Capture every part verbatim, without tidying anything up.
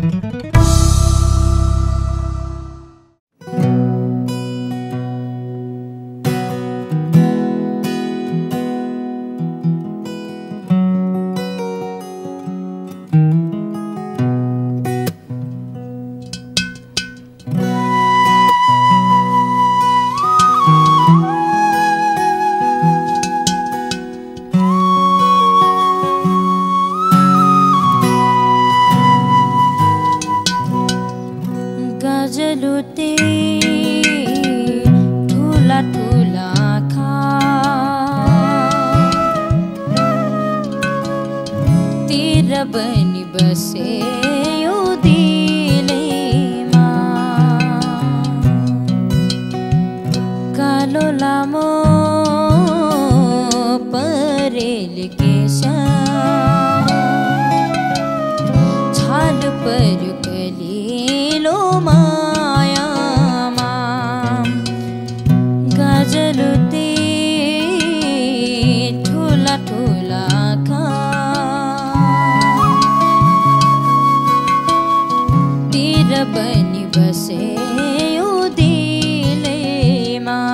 गजलुते ठुला ठुला खा तिर बनी बसे यो दिलैमा कालो लामो परेल केशा छाल पर कलिलो मायामा गजलुते ठुला ठुला खा तिर बनी बसे यो दिलैमा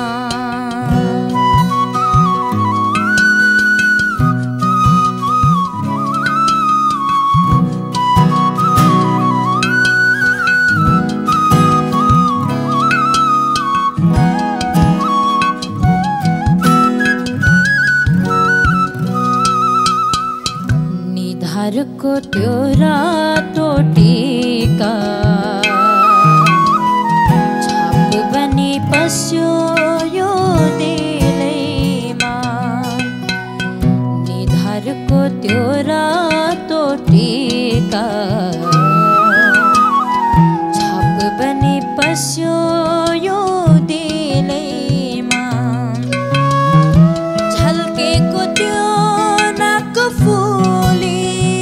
को त्यो रातो टीका छाप बनी पस्यो यो दिलैमा निधार को त्यो रातो टीका छाप बनी पस्यो यो दिलैमा झल्के को त्यो नाक फूली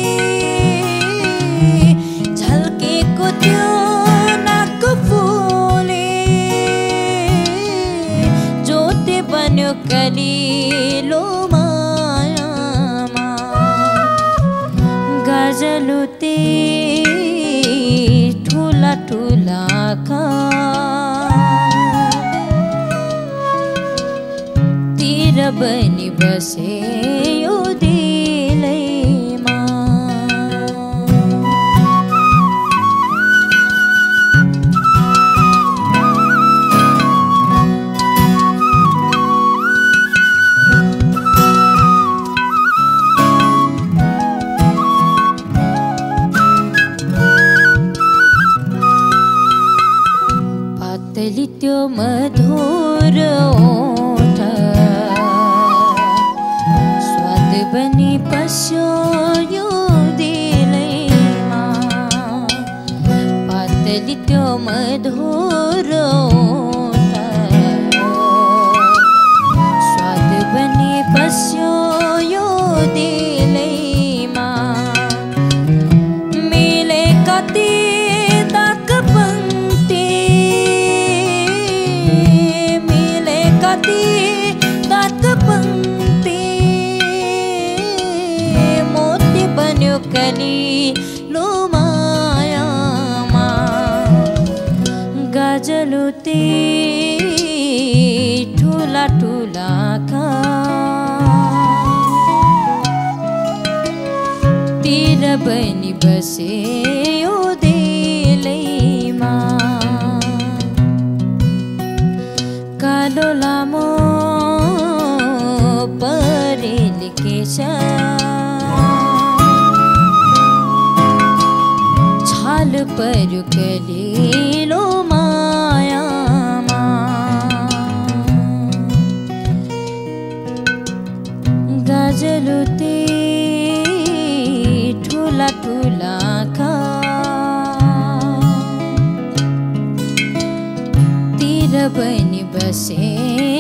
कलिलो मायामा गजलुते ठुला ठुला खा तिर बनी बसे यो दिलैमा त्यो मधुर ओठ स्वाद बनी पस्यो यो दिलैमा पातली त्यो मधुर ओठ स्वाद बनी पस्यो यो दिलैमा मिले कति तक पंक्ति तक पंक्ति मोती बन्यो कलिलो मायामा गजलुते ठुला ठुला खा तिर बनी बसे यो दिलैमा कालो लामो परेल केशा छाल पर कलिलो मायामा गजलुते ठुला ठुला खा तिर बनी बसे